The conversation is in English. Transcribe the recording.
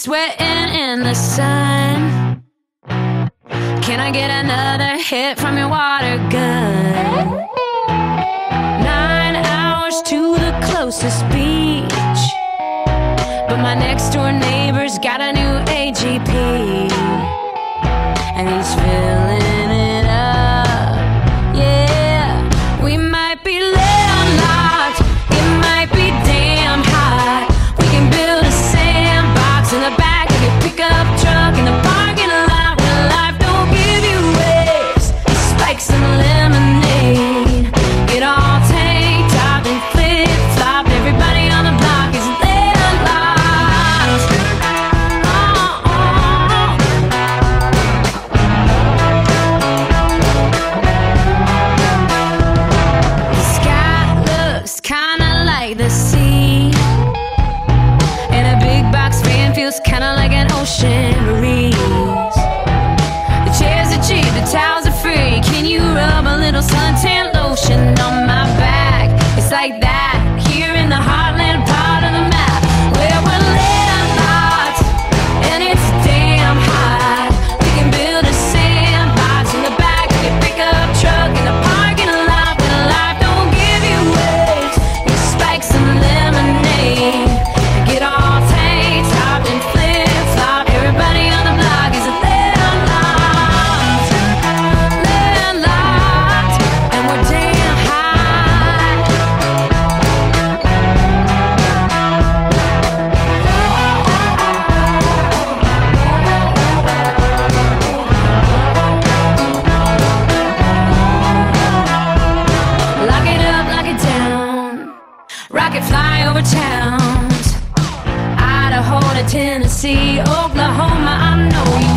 sweating in the sun. Can I get another hit from your water gun? 9 hours to the closest beach, but my next door neighbor's got a new AGP, and he's filling it up. Yeah, we might be landlocked, it might be damn hot. We can build a sandbox in the back of your pickup truck, in the parking lot where life don't give you waves, spikes and lemonade. Get all tank top and flip flop. Everybody on the block is landlocked. The sky looks kinda like the sea, and a big box fan feels kinda like an ocean breeze. The chairs are cheap, the towels are free. Can you rub a little suntan lotion on my back? It's like that here in the heartland part of the map, where we're landlocked and it's damn hot. We can build a sandbox in the back of your pickup truck, in the parking lot where life don't give you waves, your spikes and lemonade. Get all tank top and flip flop. Everybody on the block is landlocked, landlocked, and we're damn high. Lock it up, lock it down, rocket fly over towns, Idaho to Tennessee, Oklahoma, I know you